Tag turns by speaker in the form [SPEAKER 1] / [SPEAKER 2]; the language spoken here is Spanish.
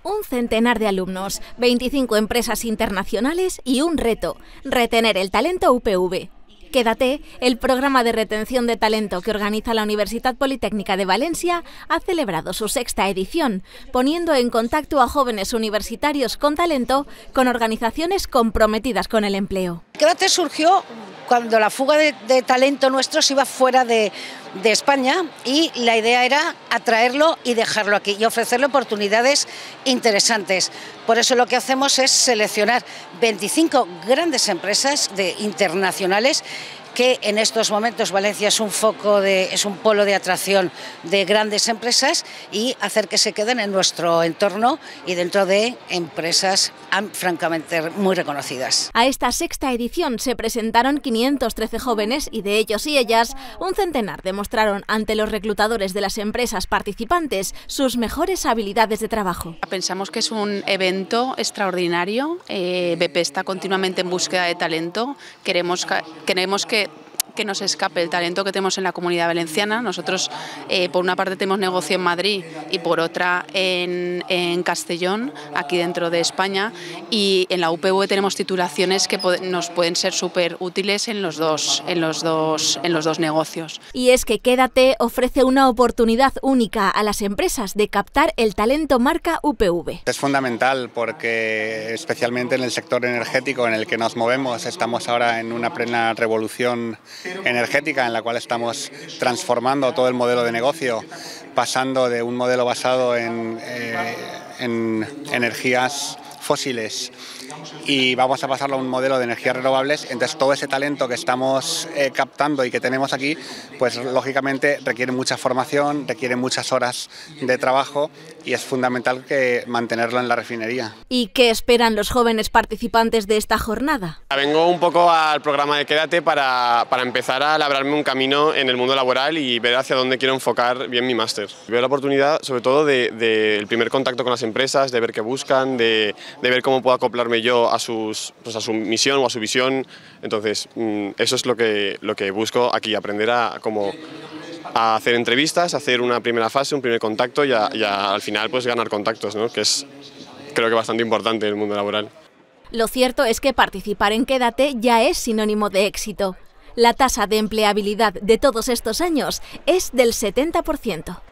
[SPEAKER 1] Un centenar de alumnos, 25 empresas internacionales y un reto: retener el talento UPV. Quédate, el programa de retención de talento que organiza la Universitat Politécnica de Valencia, ha celebrado su 6ª edición, poniendo en contacto a jóvenes universitarios con talento con organizaciones comprometidas con el empleo.
[SPEAKER 2] Quédate surgió cuando la fuga de talento nuestro se iba fuera de España, y la idea era atraerlo y dejarlo aquí y ofrecerle oportunidades interesantes. Por eso lo que hacemos es seleccionar 25 grandes empresas internacionales, que en estos momentos Valencia es un polo de atracción de grandes empresas, y hacer que se queden en nuestro entorno y dentro de empresas francamente muy reconocidas.
[SPEAKER 1] A esta 6ª edición se presentaron 513 jóvenes, y de ellos y ellas un centenar demostraron ante los reclutadores de las empresas participantes sus mejores habilidades de trabajo.
[SPEAKER 3] Pensamos que es un evento extraordinario. BP está continuamente en búsqueda de talento. Queremos que nos escape el talento que tenemos en la Comunidad Valenciana. Nosotros, por una parte, tenemos negocio en Madrid y por otra en Castellón, aquí dentro de España, y en la UPV tenemos titulaciones que nos pueden ser súper útiles en los dos negocios.
[SPEAKER 1] Y es que Quédate ofrece una oportunidad única a las empresas de captar el talento marca UPV.
[SPEAKER 4] Es fundamental porque, especialmente en el sector energético en el que nos movemos, estamos ahora en una plena revolución energética en la cual estamos transformando todo el modelo de negocio, pasando de un modelo basado en energías fósiles y vamos a pasarlo a un modelo de energías renovables. Entonces todo ese talento que estamos captando y que tenemos aquí, pues lógicamente requiere mucha formación, requiere muchas horas de trabajo, y es fundamental que mantenerlo en la refinería.
[SPEAKER 1] ¿Y qué esperan los jóvenes participantes de esta jornada?
[SPEAKER 5] Vengo un poco al programa de Quédate para empezar a labrarme un camino en el mundo laboral y ver hacia dónde quiero enfocar bien mi máster. Veo la oportunidad sobre todo del primer contacto con las empresas, de ver qué buscan, de ver cómo puedo acoplarme yo a su misión o a su visión. Entonces eso es lo que busco aquí, aprender a hacer entrevistas, hacer una primera fase, un primer contacto y al final pues ganar contactos, ¿no? Que es, creo que, bastante importante en el mundo laboral.
[SPEAKER 1] Lo cierto es que participar en Quédate ya es sinónimo de éxito. La tasa de empleabilidad de todos estos años es del 70%.